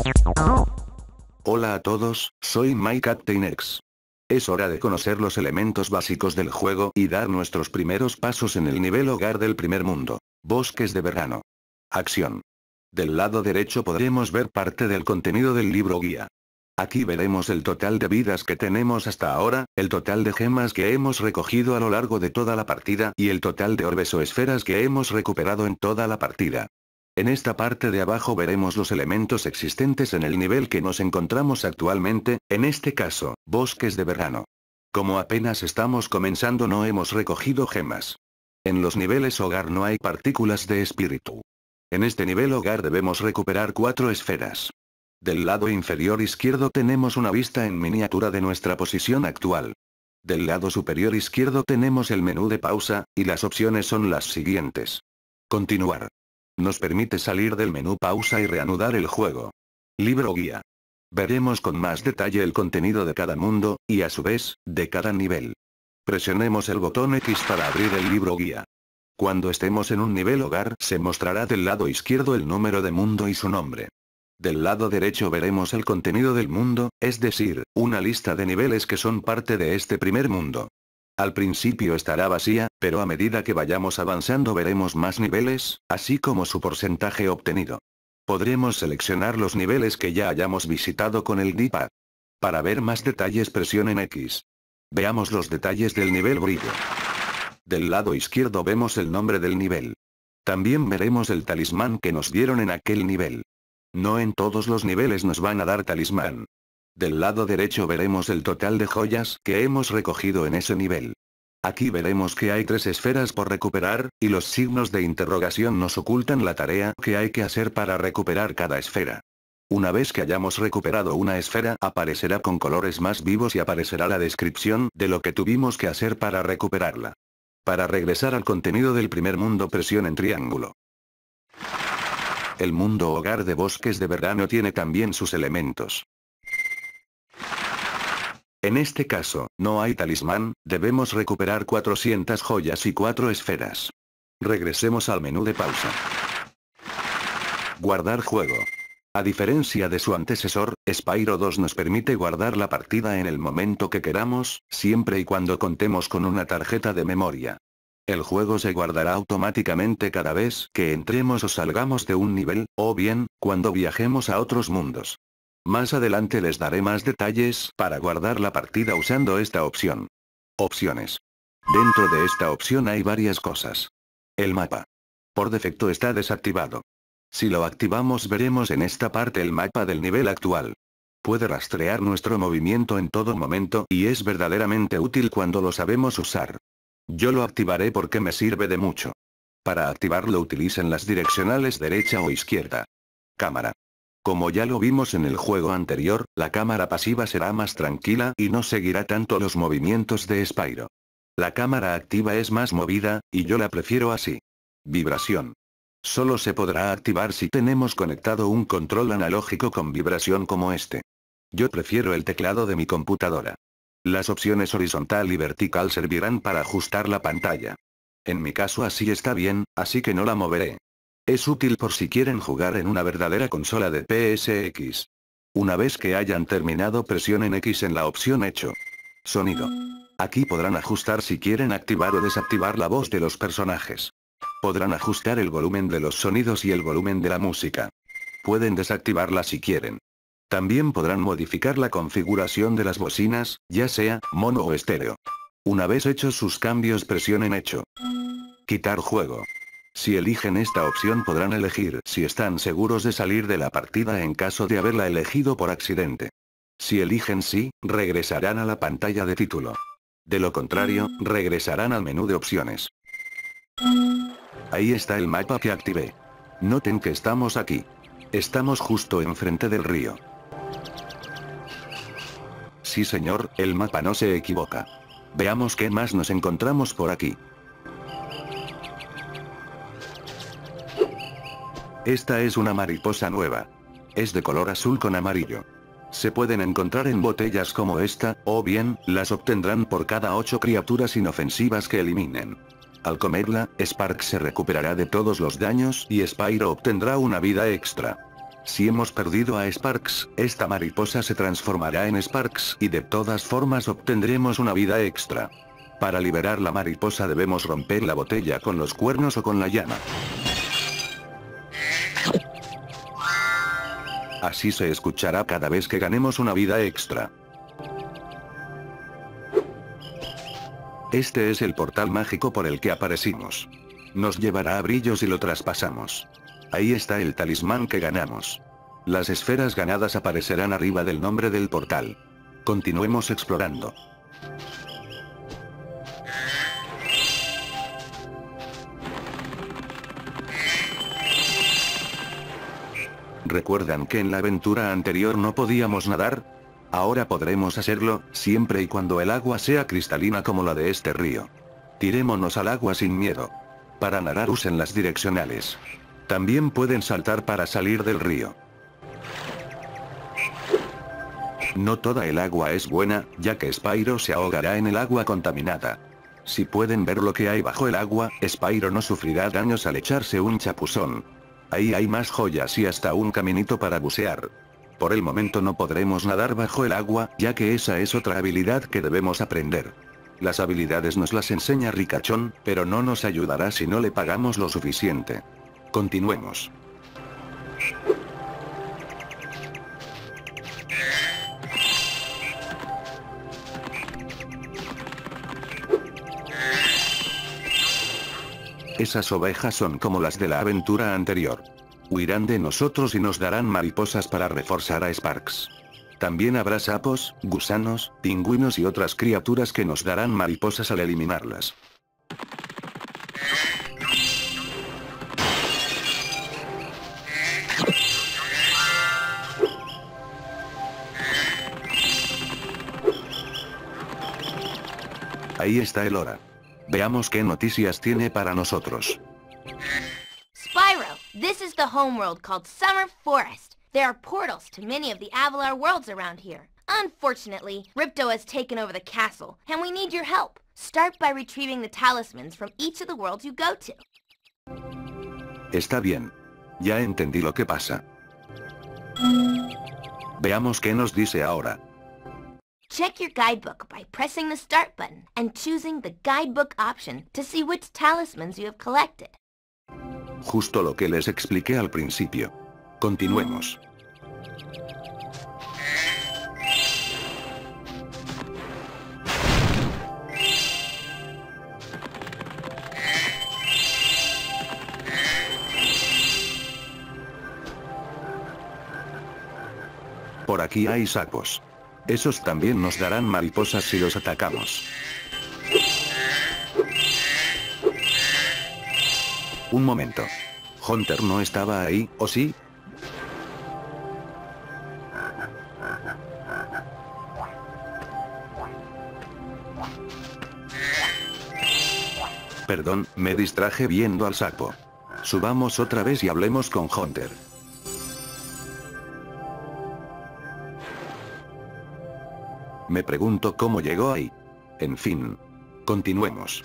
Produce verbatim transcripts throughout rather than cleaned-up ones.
Hola a todos, soy My Captain X. Es hora de conocer los elementos básicos del juego y dar nuestros primeros pasos en el nivel hogar del primer mundo. Bosques de verano. Acción. Del lado derecho podremos ver parte del contenido del libro guía. Aquí veremos el total de vidas que tenemos hasta ahora, el total de gemas que hemos recogido a lo largo de toda la partida y el total de orbes o esferas que hemos recuperado en toda la partida. En esta parte de abajo veremos los elementos existentes en el nivel que nos encontramos actualmente, en este caso, bosques de verano. Como apenas estamos comenzando no hemos recogido gemas. En los niveles hogar no hay partículas de espíritu. En este nivel hogar debemos recuperar cuatro esferas. Del lado inferior izquierdo tenemos una vista en miniatura de nuestra posición actual. Del lado superior izquierdo tenemos el menú de pausa, y las opciones son las siguientes. Continuar. Nos permite salir del menú pausa y reanudar el juego. Libro guía. Veremos con más detalle el contenido de cada mundo, y a su vez, de cada nivel. Presionemos el botón X para abrir el libro guía. Cuando estemos en un nivel hogar se mostrará del lado izquierdo el número de mundo y su nombre. Del lado derecho veremos el contenido del mundo, es decir, una lista de niveles que son parte de este primer mundo. Al principio estará vacía, pero a medida que vayamos avanzando veremos más niveles, así como su porcentaje obtenido. Podremos seleccionar los niveles que ya hayamos visitado con el D-pad. Para ver más detalles presionen X. Veamos los detalles del nivel brillo. Del lado izquierdo vemos el nombre del nivel. También veremos el talismán que nos dieron en aquel nivel. No en todos los niveles nos van a dar talismán. Del lado derecho veremos el total de joyas que hemos recogido en ese nivel. Aquí veremos que hay tres esferas por recuperar, y los signos de interrogación nos ocultan la tarea que hay que hacer para recuperar cada esfera. Una vez que hayamos recuperado una esfera aparecerá con colores más vivos y aparecerá la descripción de lo que tuvimos que hacer para recuperarla. Para regresar al contenido del primer mundo presionen triángulo. El mundo hogar de bosques de verano tiene también sus elementos. En este caso, no hay talismán, debemos recuperar cuatrocientas joyas y cuatro esferas. Regresemos al menú de pausa. Guardar juego. A diferencia de su antecesor, Spyro dos nos permite guardar la partida en el momento que queramos, siempre y cuando contemos con una tarjeta de memoria. El juego se guardará automáticamente cada vez que entremos o salgamos de un nivel, o bien, cuando viajemos a otros mundos. Más adelante les daré más detalles para guardar la partida usando esta opción. Opciones. Dentro de esta opción hay varias cosas. El mapa. Por defecto está desactivado. Si lo activamos veremos en esta parte el mapa del nivel actual. Puede rastrear nuestro movimiento en todo momento y es verdaderamente útil cuando lo sabemos usar. Yo lo activaré porque me sirve de mucho. Para activarlo utilicen las direccionales derecha o izquierda. Cámara. Como ya lo vimos en el juego anterior, la cámara pasiva será más tranquila y no seguirá tanto los movimientos de Spyro. La cámara activa es más movida, y yo la prefiero así. Vibración. Solo se podrá activar si tenemos conectado un control analógico con vibración como este. Yo prefiero el teclado de mi computadora. Las opciones horizontal y vertical servirán para ajustar la pantalla. En mi caso así está bien, así que no la moveré. Es útil por si quieren jugar en una verdadera consola de P S X. Una vez que hayan terminado presionen X en la opción Hecho. Sonido. Aquí podrán ajustar si quieren activar o desactivar la voz de los personajes. Podrán ajustar el volumen de los sonidos y el volumen de la música. Pueden desactivarla si quieren. También podrán modificar la configuración de las bocinas, ya sea mono o estéreo. Una vez hechos sus cambios presionen Hecho. Quitar juego. Si eligen esta opción podrán elegir si están seguros de salir de la partida en caso de haberla elegido por accidente. Si eligen sí, regresarán a la pantalla de título. De lo contrario, regresarán al menú de opciones. Ahí está el mapa que activé. Noten que estamos aquí. Estamos justo enfrente del río. Sí señor, el mapa no se equivoca. Veamos qué más nos encontramos por aquí. Esta es una mariposa nueva. Es de color azul con amarillo. Se pueden encontrar en botellas como esta, o bien, las obtendrán por cada ocho criaturas inofensivas que eliminen. Al comerla, Spark se recuperará de todos los daños y Spyro obtendrá una vida extra. Si hemos perdido a Sparks, esta mariposa se transformará en Sparks y de todas formas obtendremos una vida extra. Para liberar la mariposa debemos romper la botella con los cuernos o con la llama. Así se escuchará cada vez que ganemos una vida extra. Este es el portal mágico por el que aparecimos. Nos llevará a brillos y lo traspasamos. Ahí está el talismán que ganamos. Las esferas ganadas aparecerán arriba del nombre del portal. Continuemos explorando. ¿Recuerdan que en la aventura anterior no podíamos nadar? Ahora podremos hacerlo, siempre y cuando el agua sea cristalina como la de este río. Tirémonos al agua sin miedo. Para nadar usen las direccionales. También pueden saltar para salir del río. No toda el agua es buena, ya que Spyro se ahogará en el agua contaminada. Si pueden ver lo que hay bajo el agua, Spyro no sufrirá daños al echarse un chapuzón. Ahí hay más joyas y hasta un caminito para bucear. Por el momento no podremos nadar bajo el agua, ya que esa es otra habilidad que debemos aprender. Las habilidades nos las enseña Ricachón, pero no nos ayudará si no le pagamos lo suficiente. Continuemos. Esas ovejas son como las de la aventura anterior. Huirán de nosotros y nos darán mariposas para reforzar a Sparks. También habrá sapos, gusanos, pingüinos y otras criaturas que nos darán mariposas al eliminarlas. Ahí está Elora. Veamos qué noticias tiene para nosotros. Spyro, this is the homeworld called Summer Forest. There are portals to many of the Avalar worlds around here. Unfortunately, Ripto has taken over the castle, and we need your help. Start by retrieving the talismans from each of the worlds you go to. Está bien. Ya entendí lo que pasa. Veamos qué nos dice ahora. Check your guidebook by pressing the start button and choosing the guidebook option to see which talismans you have collected. Justo lo que les expliqué al principio. Continuemos. Por aquí hay sapos. Esos también nos darán mariposas si los atacamos. Un momento. Hunter no estaba ahí, ¿o sí? Perdón, me distraje viendo al sapo. Subamos otra vez y hablemos con Hunter. Me pregunto cómo llegó ahí. En fin. Continuemos.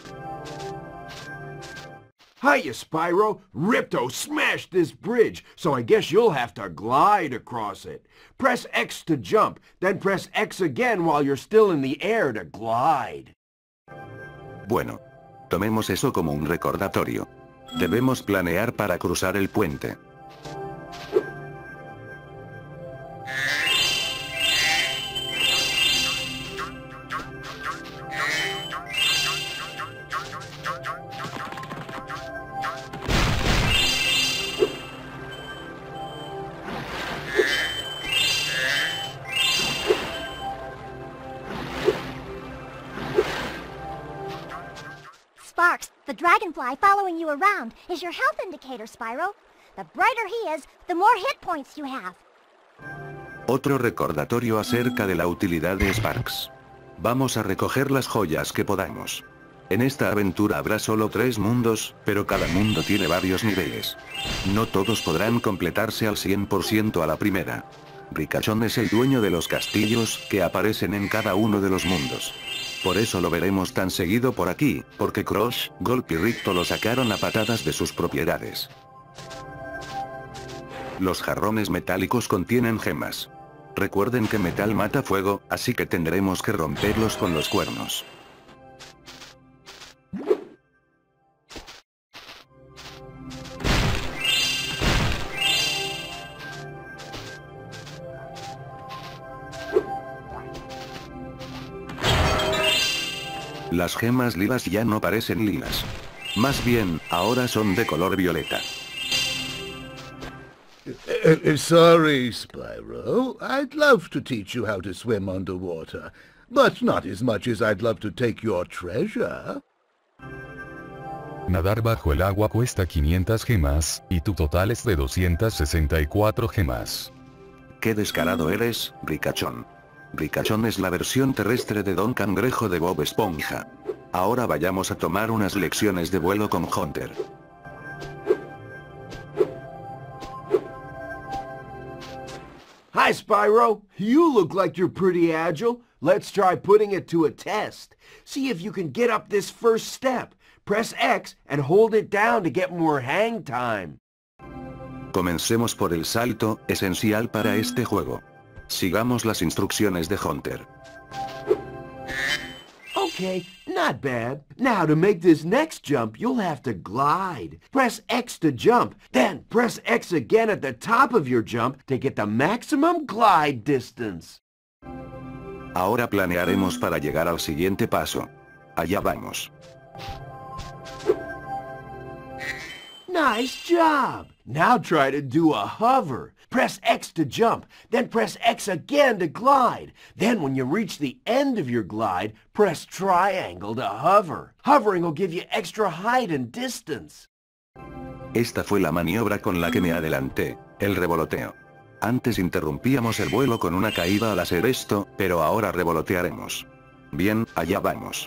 Hiya, Spyro. Ripto smashed this bridge, so I guess you'll have to glide across it. Press X to jump, then press X again while you're still in the air to glide. Bueno. Tomemos eso como un recordatorio. Debemos planear para cruzar el puente. Sparks, the dragonfly following you around, is your health indicator, Spyro. The brighter he is, the more hit points you have. Otro recordatorio acerca de la utilidad de Sparks. Vamos a recoger las joyas que podamos. En esta aventura habrá solo tres mundos, pero cada mundo tiene varios niveles. No todos podrán completarse al cien por ciento a la primera. Ricachón es el dueño de los castillos, que aparecen en cada uno de los mundos. Por eso lo veremos tan seguido por aquí, porque Crush, Golp y Ripto lo sacaron a patadas de sus propiedades. Los jarrones metálicos contienen gemas. Recuerden que metal mata fuego, así que tendremos que romperlos con los cuernos. Las gemas lilas ya no parecen lilas. Más bien, ahora son de color violeta. Uh, uh, sorry, Spyro. I'd love to teach you how to swim underwater, but not as much as I'd love to take your treasure. Nadar bajo el agua cuesta quinientas gemas, y tu total es de doscientas sesenta y cuatro gemas. ¡Qué descarado eres, Ricachón! Ricachón es la versión terrestre de Don Cangrejo de Bob Esponja. Ahora vayamos a tomar unas lecciones de vuelo con Hunter. Hi, Spyro. You look like you're pretty agile. Let's try putting it to a test. See if you can get up this first step. Press X and hold it down to get more hang time. Comencemos por el salto, esencial para este juego. Sigamos las instrucciones de Hunter. Okay, not bad. Now to make this next jump, you'll have to glide. Press X to jump, then press X again at the top of your jump to get the maximum glide distance. Ahora planearemos para llegar al siguiente paso. Allá vamos. Nice job! Now try to do a hover. Press X to jump, then press X again to glide. Then when you reach the end of your glide, press triangle to hover. Hovering will give you extra height and distance. Esta fue la maniobra con la que me adelanté, el revoloteo. Antes interrumpíamos el vuelo con una caída al hacer esto, pero ahora revolotearemos. Bien, allá vamos.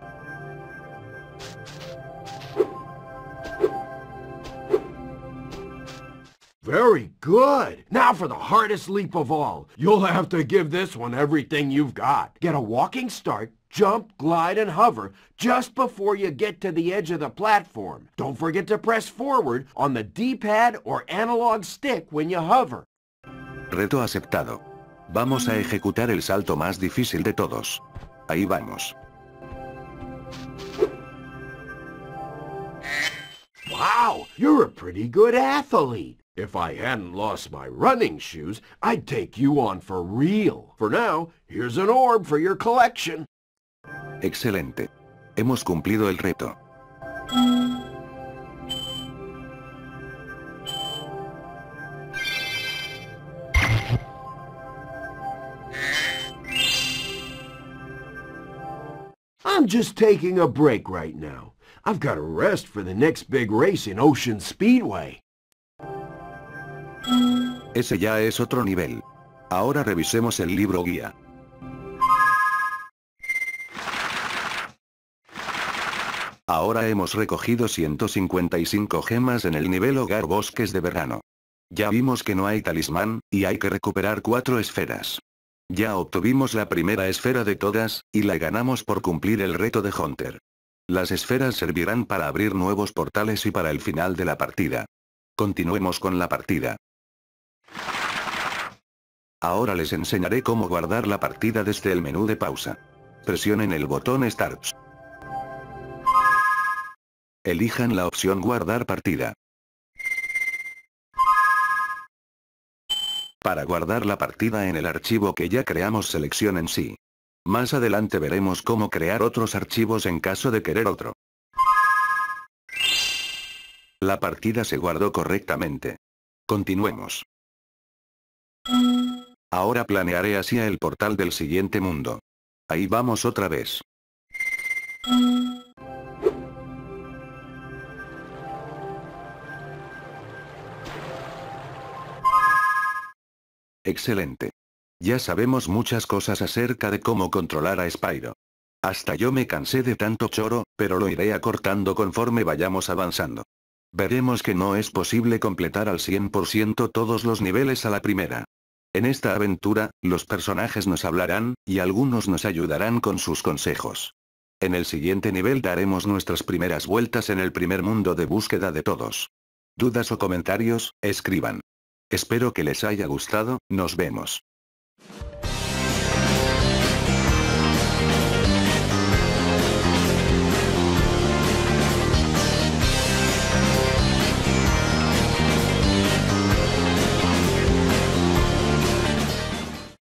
Very good. Now for the hardest leap of all. You'll have to give this one everything you've got. Get a walking start, jump, glide, and hover just before you get to the edge of the platform. Don't forget to press forward on the D-pad or analog stick when you hover. Reto aceptado. Vamos a ejecutar el salto más difícil de todos. Ahí vamos. Wow, you're a pretty good athlete. If I hadn't lost my running shoes, I'd take you on for real. For now, here's an orb for your collection. Excelente. Hemos cumplido el reto. I'm just taking a break right now. I've got to rest for the next big race in Ocean Speedway. Ese ya es otro nivel. Ahora revisemos el libro guía. Ahora hemos recogido ciento cincuenta y cinco gemas en el nivel Hogar Bosques de Verano. Ya vimos que no hay talismán, y hay que recuperar cuatro esferas. Ya obtuvimos la primera esfera de todas, y la ganamos por cumplir el reto de Hunter. Las esferas servirán para abrir nuevos portales y para el final de la partida. Continuemos con la partida. Ahora les enseñaré cómo guardar la partida desde el menú de pausa. Presionen el botón Start. Elijan la opción Guardar partida. Para guardar la partida en el archivo que ya creamos, seleccionen sí. Más adelante veremos cómo crear otros archivos en caso de querer otro. La partida se guardó correctamente. Continuemos. Ahora planearé hacia el portal del siguiente mundo. Ahí vamos otra vez. Excelente. Ya sabemos muchas cosas acerca de cómo controlar a Spyro. Hasta yo me cansé de tanto choro, pero lo iré acortando conforme vayamos avanzando. Veremos que no es posible completar al cien por ciento todos los niveles a la primera. En esta aventura, los personajes nos hablarán, y algunos nos ayudarán con sus consejos. En el siguiente nivel daremos nuestras primeras vueltas en el primer mundo de búsqueda de todos. ¿Dudas o comentarios? Escriban. Espero que les haya gustado, nos vemos.